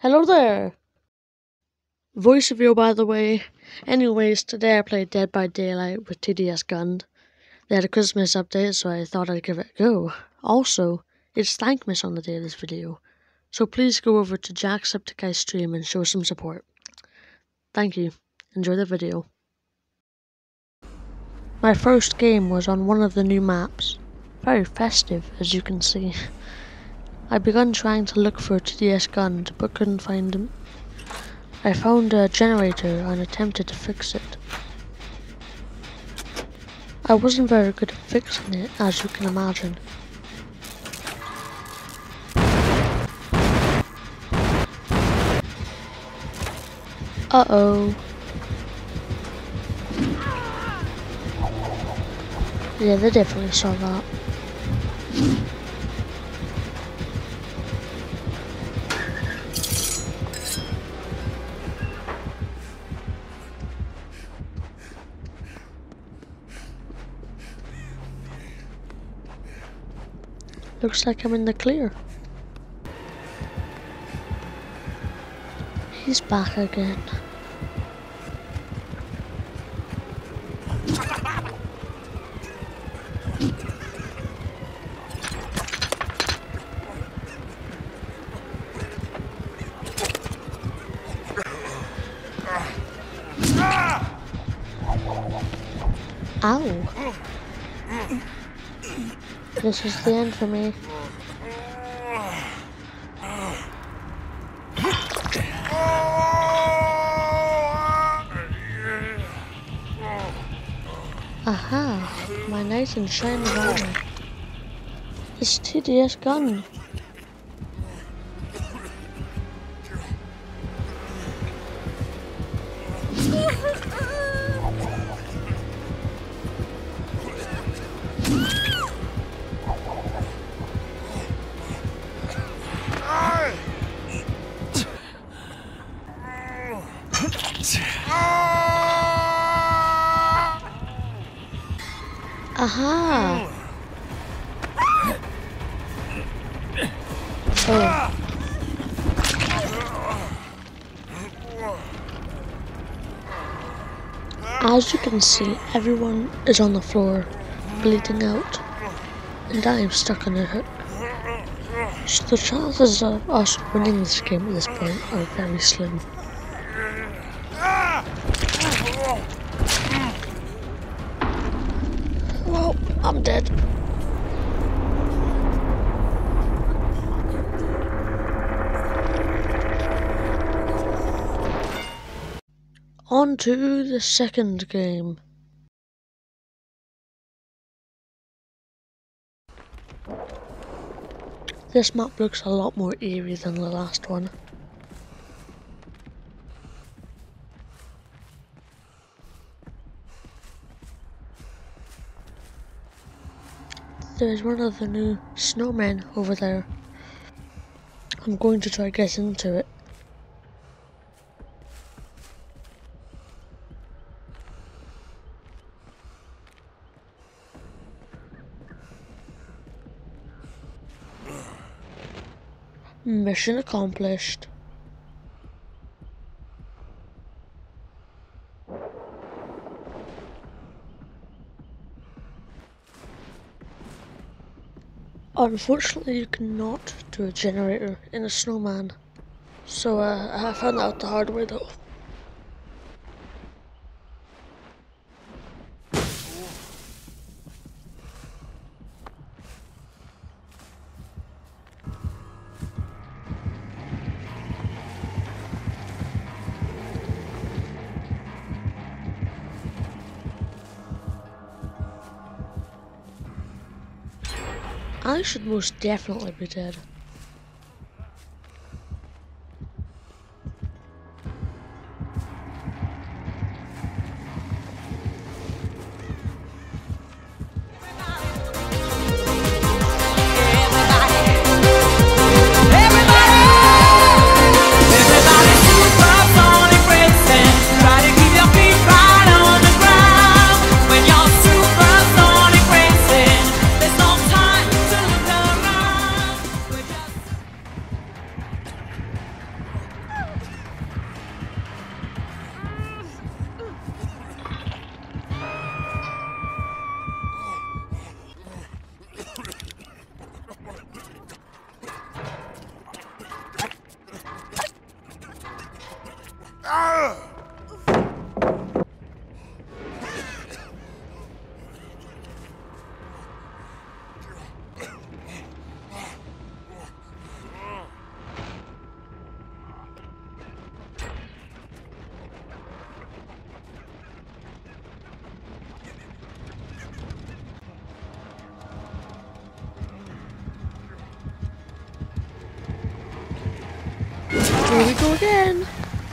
Hello there! Voice reveal, by the way. Anyways, today I played Dead by Daylight with TDS Gunned. They had a Christmas update, so I thought I'd give it a go. Also, it's thankmas on the day of this video, so please go over to Jacksepticeye's stream and show some support. Thank you. Enjoy the video. My first game was on one of the new maps. Very festive, as you can see. I began trying to look for TDS Gunned, but couldn't find him. I found a generator and attempted to fix it. I wasn't very good at fixing it, as you can imagine. Uh-oh. Yeah, they definitely saw that. Looks like I'm in the clear. He's back again. Ow! This is the end for me. Aha! My nice and shiny armor. It's TDS Gunned. Aha! Oh. As you can see, everyone is on the floor, bleeding out, and I am stuck on a hook. So the chances of us winning this game at this point are very slim. Well, I'm dead. On to the second game. This map looks a lot more eerie than the last one. There's one of the new snowmen over there. I'm going to try get into it. Mission accomplished. Unfortunately, you cannot do a generator in a snowman, so I found that out the hard way though. I should most definitely be dead. Here we go again.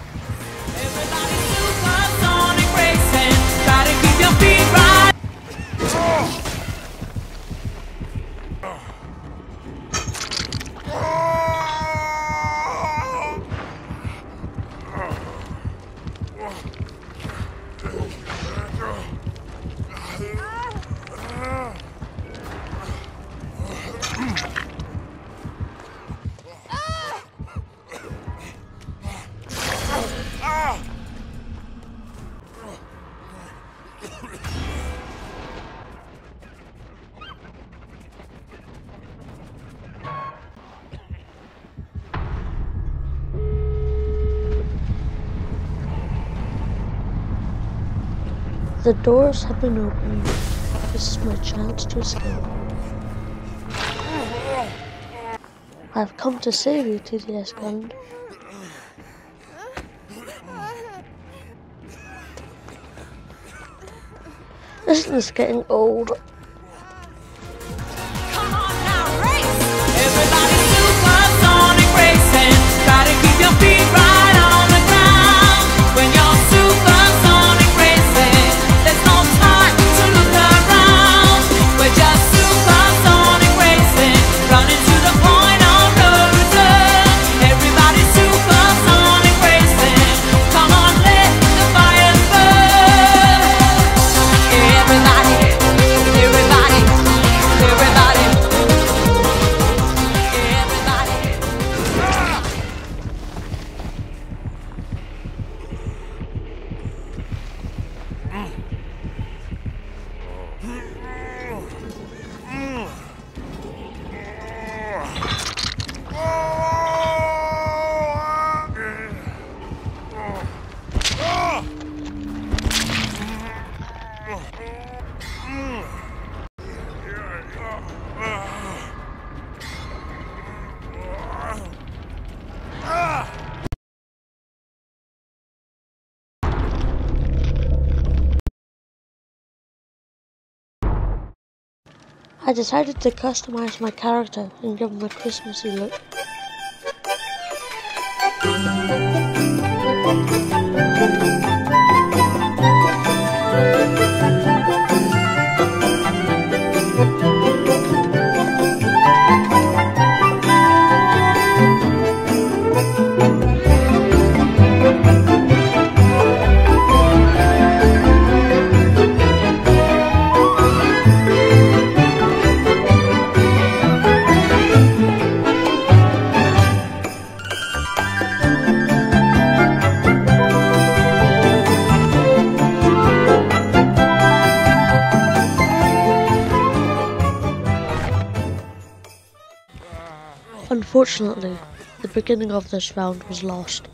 Supersonic racing, try to keep your feet right. The doors have been opened. This is my chance to escape. I've come to save you, TDS Gunned. Isn't this getting old? Come on now, race! Everybody supersonic racing, try to keep your feet right on the ground. When you're supersonic racing, there's no time to look around. We're just supersonic racing, running to the point of no return. Everybody supersonic racing, come on, let the fire burn. Everybody, everybody, everybody, everybody. I decided to customize my character and give him a Christmassy look. Unfortunately, the beginning of this round was lost.